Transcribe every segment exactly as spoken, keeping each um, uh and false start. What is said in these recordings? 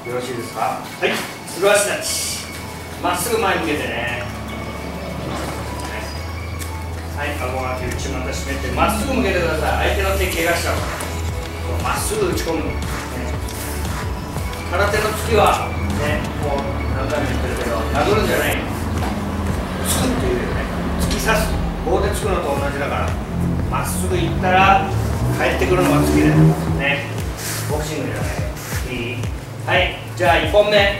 よろしいですか。はい、スロースタッチ。まっすぐ前に向けてね。はい、顎が内股締めて、まっすぐ向けてください。相手の手怪我しちゃうから。まっすぐ打ち込む。ね、空手の突きは、ね、もう何回も言ってるけど、殴るんじゃない。突くっていうよね。突き刺す。棒で突くのと同じだから。まっすぐ行ったら、帰ってくるのが突きだよ。ね。ボクシングじゃない。いい？はい、じゃあいっぽんめ。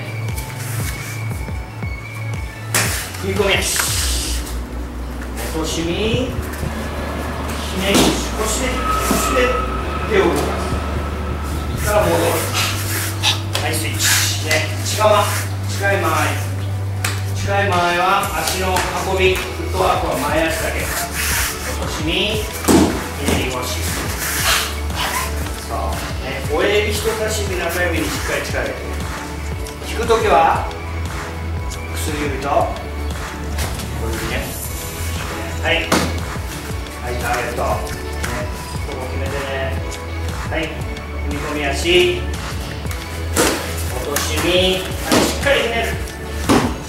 踏み込み足。落とし身。ひねり腰で、腰で手を動かす。から戻る。はい、スイッチ。ね、近間。近い間合い。近い間合いは足の運び。フットワークは前足だけ。落とし身。ひねり腰。そうね、親指、人差し指、中指にしっかり力入れて、引くときは薬指と小指ね。はい、はい、ターゲット、ね、ここ決めてね。はい、踏み込み足、落とし身、はい、しっかりひねる。そう、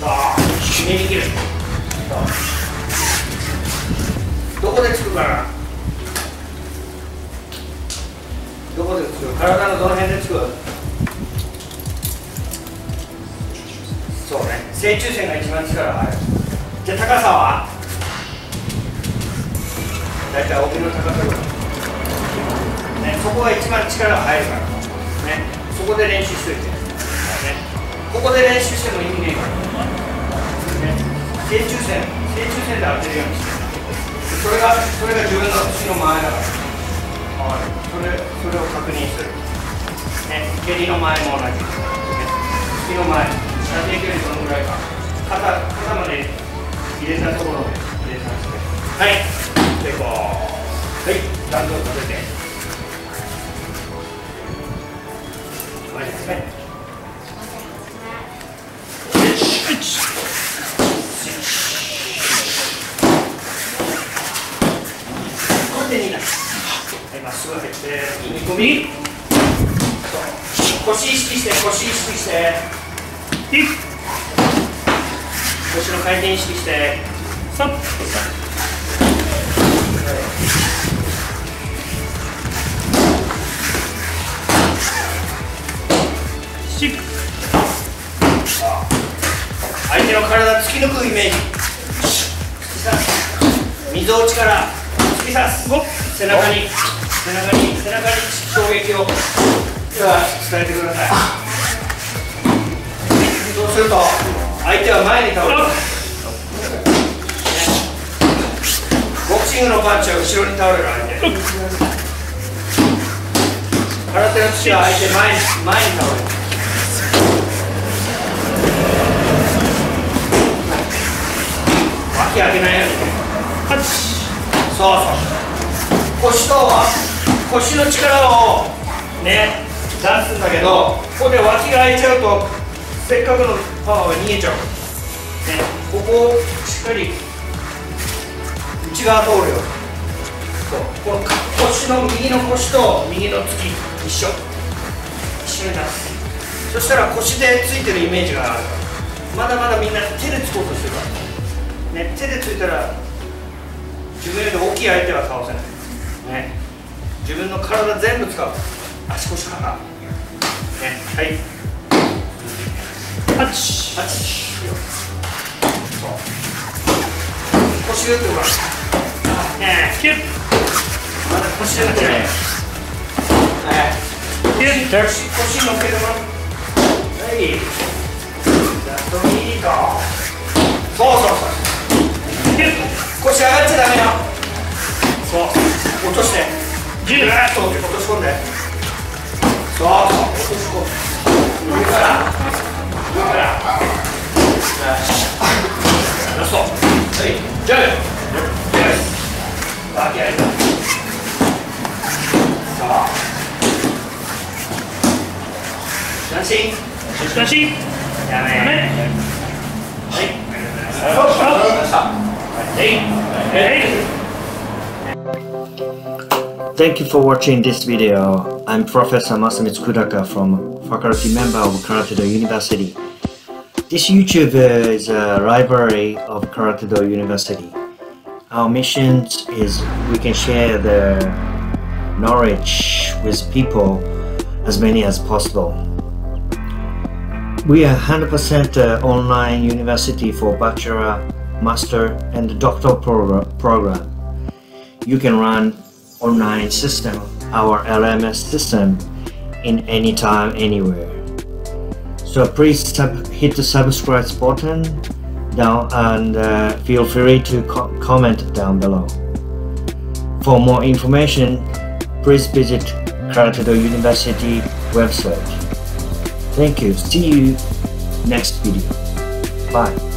ひねり切る。そう、どこでつくかな。どこでつく？体のどの辺でつく？そうね、正中線が一番力が入る。じゃあ高さはだいたい帯の高さぐらい、ね、そこが一番力が入るから、ね、そこで練習しといて、ね、ここで練習しても意味ねえから、ね、正中線正中線で当てるようにして、それがそれが自分の口の前だから。それ、それを確認する。ね、蹴りの前も同じ。ね、突きの前、射程距離どのぐらいか。肩、肩まで入れたところで入れさせて。はい、成功。はい、弾道立てて。前ですね。これでになる。まっすぐ入って踏み込み、腰意識して腰意識して腰の回転意識してストップ、相手の体突き抜くイメージ、みぞおちから突き刺す、背中に背中に背中に衝撃を伝えてください。そうすると相手は前に倒れる。ボクシングのパンチは後ろに倒れる相手。空手の土は相手前に前に倒れる。脇上げないように。そうそう。腰と腰の力をね出すんだけど、ここで脇が開いちゃうとせっかくのパワーが逃げちゃう、ね、ここをしっかり内側通るように。そう、この腰の右の腰と右の突き一緒一緒に出す。そしたら腰でついてるイメージがあるから、まだまだみんな手でつこうとしてるから、ね、手でついたら自分より大きい相手は倒せない、ね、自分の体全部使う。足腰肩、ね、はい、はちはち、そう腰打ってごらん、ね、キュッ、まだ腰打ってない、はい、キュッ、腰腰乗っけてごらん、はい、じゃあそれいいか、そうそうそう、キュッ、腰上がっちゃダメよ、そう落としてギューッと落とし込んで、そうそう落とし込む、上から上から、ラスト、はい、ジャンプ、よし、バキ上げた、さあ三振三振、やめ、はい、ありがとうございました。はい、はい。Thank you for watching this video. I'm Professor Masamitsu Kudaka from faculty member of Karate-Do University. This YouTube is a library of Karate-Do University. Our mission is we can share the knowledge with people, as many as possible. We are one hundred percent online university for bachelor, master, and doctoral program. You can run online system, our L M S system, in any time, anywhere. So please sub hit the subscribe button down and uh, feel free to co comment down below. For more information, please visit Karate-Do University website. Thank you. See you next video. Bye.